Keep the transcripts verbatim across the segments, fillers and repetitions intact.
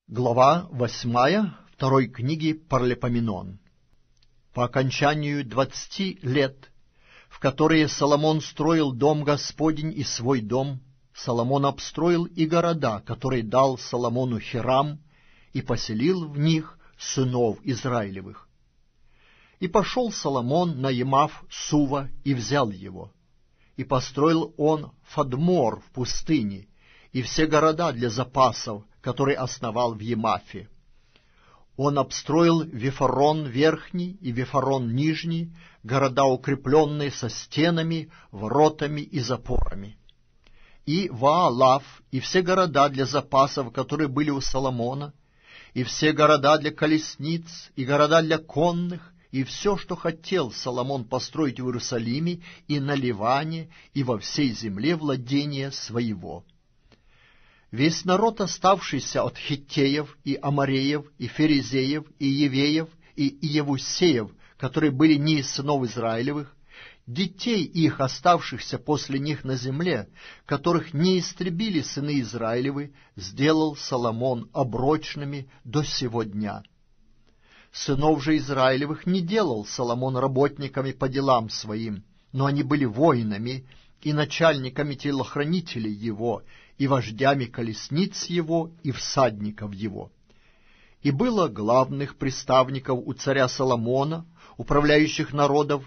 Глава восьмая второй книги Паралипоменон. По окончанию двадцати лет, в которые Соломон строил дом Господень и свой дом, Соломон обстроил и города, которые дал Соломону Хирам, и поселил в них сынов Израилевых. И пошел Соломон на Ямав Сува и взял его. И построил он Фадмор в пустыне, и все города для запасов, который основал в Емафе. Он обстроил Вифарон Верхний и Вифарон Нижний, города, укрепленные со стенами, воротами и запорами. И Ваалав, и все города для запасов, которые были у Соломона, и все города для колесниц, и города для конных, и все, что хотел Соломон построить в Иерусалиме и на Ливане, и во всей земле владения своего. Весь народ, оставшийся от хиттеев, и амореев, и ферезеев, и евеев, и иевусеев, которые были не из сынов Израилевых, детей их, оставшихся после них на земле, которых не истребили сыны Израилевы, сделал Соломон оброчными до сего дня. Сынов же Израилевых не делал Соломон работниками по делам своим, но они были воинами и начальниками телохранителей его, и вождями колесниц его, и всадников его. И было главных приставников у царя Соломона, управляющих народов,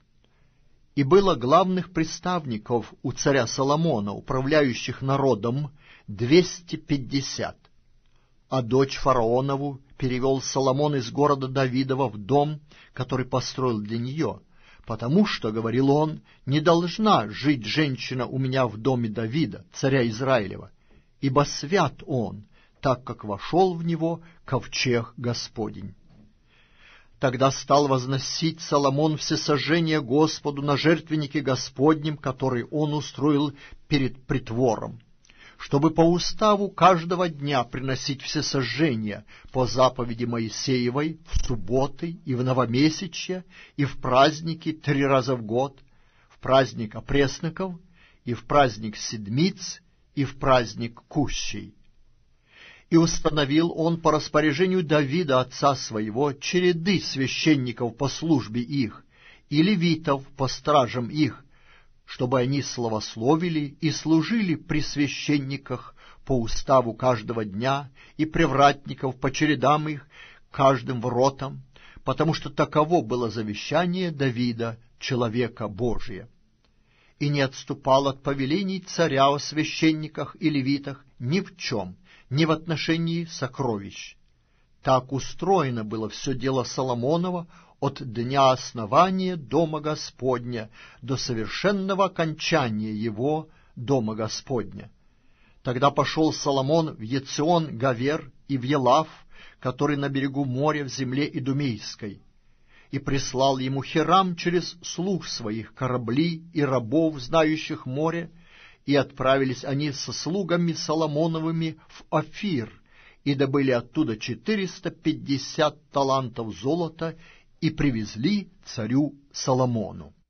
и было главных приставников у царя Соломона, управляющих народом, двести пятьдесят. А дочь фараонову перевел Соломон из города Давидова в дом, который построил для нее, потому что, говорил он, не должна жить женщина у меня в доме Давида, царя Израилева, ибо свят он, так как вошел в него ковчег Господень. Тогда стал возносить Соломон всесожжение Господу на жертвеннике Господнем, который он устроил перед притвором, чтобы по уставу каждого дня приносить всесожжения по заповеди Моисеевой в субботы и в новомесячье, и в праздники три раза в год, в праздник опресноков, и в праздник седмиц, и в праздник кущей. И установил он по распоряжению Давида, отца своего, череды священников по службе их, и левитов по стражам их, чтобы они славословили и служили при священниках по уставу каждого дня, и привратников по чередам их, каждым воротам, потому что таково было завещание Давида, человека Божия. И не отступал от повелений царя о священниках и левитах ни в чем, ни в отношении сокровищ. Так устроено было все дело Соломонова от дня основания Дома Господня до совершенного окончания его Дома Господня. Тогда пошел Соломон в Ецион-Гавер и в Елав, который на берегу моря в земле Идумейской, и прислал ему Хирам через слуг своих корабли и рабов, знающих море, и отправились они со слугами Соломоновыми в Офир, и добыли оттуда четыреста пятьдесят талантов золота, и привезли царю Соломону.